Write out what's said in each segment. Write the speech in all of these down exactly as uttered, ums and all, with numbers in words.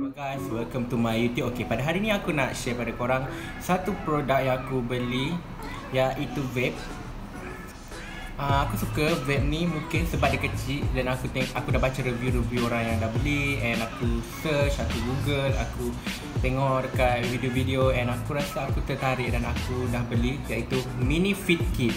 Hello guys, welcome to my YouTube. Okay, pada hari ni aku nak share pada korang satu produk yang aku beli, iaitu vape. uh, Aku suka vape ni mungkin sebab dia kecil, dan aku tengok, aku dah baca review-review orang yang dah beli, and aku search, aku google, aku tengok dekat video-video, and aku rasa aku tertarik dan aku dah beli, iaitu Mini Fit Kit.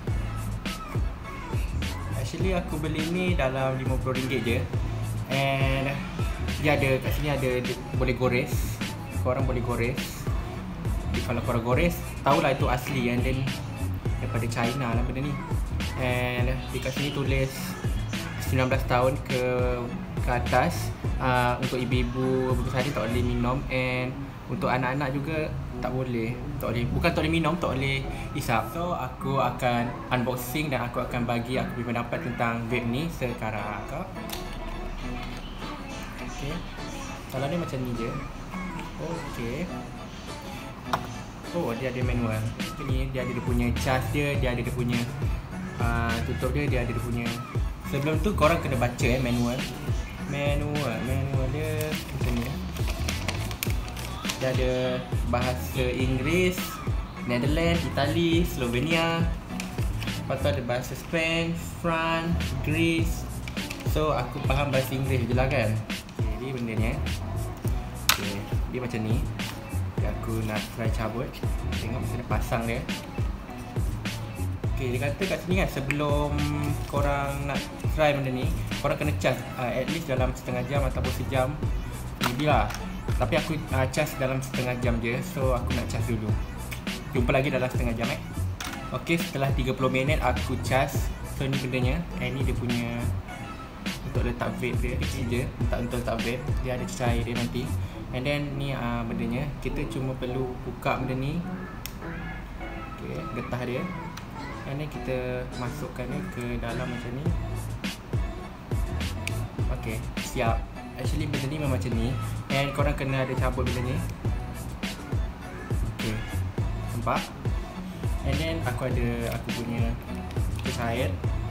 Actually aku beli ni dalam lima puluh ringgit je, and dia ada, kat sini ada, dia boleh gores. Korang boleh gores. Jadi kalau korang gores, tahulah itu asli, and then daripada China lah benda ni. And dekat sini tulis sembilan belas tahun ke ke atas. uh, Untuk ibu-ibu betul saja tak boleh minum, and untuk anak-anak juga tak boleh. Tak boleh, bukan tak boleh minum, tak boleh isap. So aku akan unboxing dan aku akan bagi aku punya pendapat tentang vape ni sekarang. Okay. Kalau ni macam ni je. Okay. Oh, dia ada manual. Ni dia ada dia punya charge dia, dia ada dia punya uh, tutup dia, dia ada dia punya. Sebelum tu korang kena baca eh manual. Manual, manual dia macam ni. Dia ada bahasa Inggeris, Netherlands, Itali, Slovenia. Lepas tu ada bahasa Spain, France, Greece. So aku faham bahasa Inggeris je lah kan. Jadi benda ni eh. Okay, dia macam ni. Okay, aku nak try cabut. Tengok macam mana pasang dia. Okay, dia kata kat sini kan, sebelum korang nak try benda ni, korang kena charge uh, at least dalam setengah jam ataupun sejam. Maybe lah. Tapi aku uh, charge dalam setengah jam je. So aku nak charge dulu. Jumpa lagi dalam setengah jam eh. Okay, setelah tiga puluh minit aku charge. So ni bendanya. Eh ni dia punya untuk letak vape dia, kecil je untuk, untuk letak vape. Dia ada cair dia nanti. And then ni uh, bendanya, kita cuma perlu buka benda ni. Okay, getah dia. And then kita masukkan dia ke dalam macam ni. Okay, siap. Actually benda ni memang macam ni, and korang kena ada cabut benda ni. Okay, nampak? And then aku ada aku punya cair.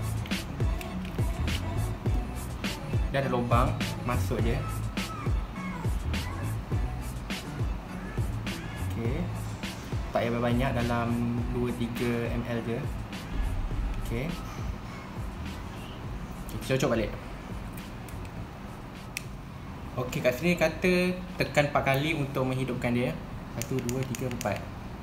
Dia ada lubang, masuk je. Okay, tak payah banyak, dalam dua tiga mililiter je. Okay, okay, cocok balik. Okay, kat sini kata tekan empat kali untuk menghidupkan dia. Satu, dua, tiga, empat.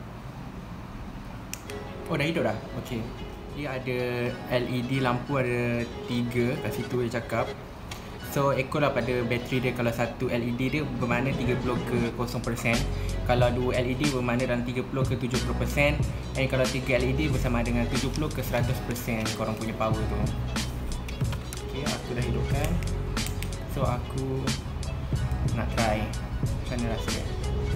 Oh, dah hidup dah? Okay. Dia ada L E D lampu, ada tiga kat situ dia cakap. So ekor lah pada bateri dia. Kalau satu L E D dia bermakna tiga puluh ke kosong peratus. Kalau dua L E D bermakna dalam tiga puluh ke tujuh puluh peratus. Dan kalau tiga L E D bersama dengan tujuh puluh ke seratus peratus korang punya power tu. Okay, aku dah hidupkan. So aku nak try macam mana rasa dia.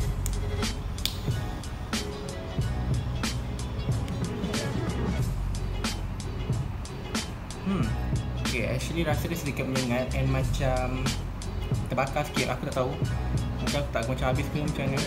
Hmm Okay, actually rasa dia sedikit menyengat and macam terbakar sikit. Aku tak tahu, mungkin aku tak macam habis ke macam mana.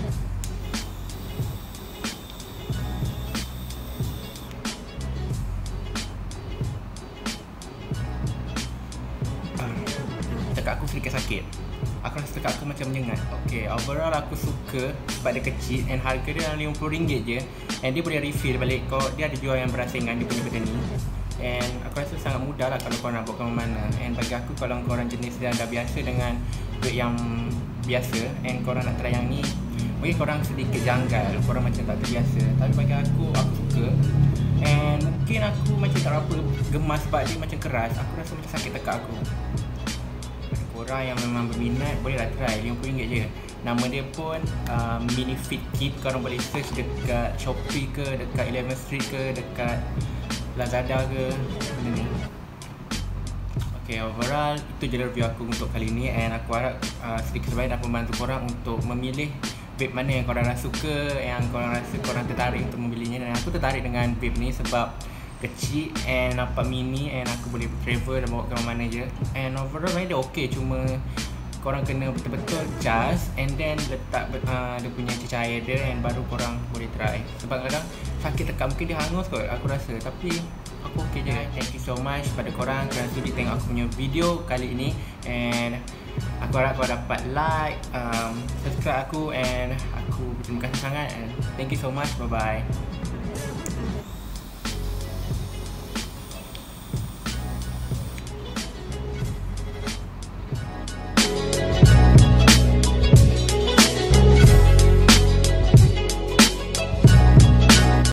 ah, Tekak aku sedikit sakit. Aku rasa tekak aku macam menyengat. Okay, overall aku suka sebab dia kecil and harga dia dalam lima puluh ringgit je. And dia boleh refill balik. Kau dia ada jual yang berasingan dia punya benda ni. And aku rasa sangat mudah lah kalau korang nak buat ke mana. And bagi aku, kalau korang jenis dah, dah biasa dengan duit yang biasa and korang nak try yang ni, mungkin korang sedikit janggal, korang macam tak terbiasa. Tapi bagi aku, aku suka. And mungkin aku macam tak apa gemas sebab dia macam keras. Aku rasa macam sakit tekak aku. Bagi korang yang memang berminat, bolehlah try. lima puluh ringgit je. Nama dia pun uh, Mini Fit Kit. Korang boleh search dekat Shopee ke, dekat eleven street ke, dekat Lazada ke, benda ni. Okay, overall itu je review aku untuk kali ni, and aku harap uh, sedikit sebanyak dapat membantu korang untuk memilih vape mana yang korang rasa suka, yang korang rasa korang tertarik untuk membelinya. Dan aku tertarik dengan vape ni sebab kecil and nampak mini, and aku boleh travel dan bawa ke mana je. And overall dia okay, cuma korang kena betul-betul charge and then letak uh, dia punya cecair dia, and baru korang boleh try. Sebab kadang sakit tekak, mungkin dia hangus kot aku rasa, tapi aku okay je. Thank you so much pada korang kerana sudi tengok aku punya video kali ini, and Aku harap kau dapat like, um, subscribe aku, and aku berterima kasih sangat, and thank you so much. Bye bye.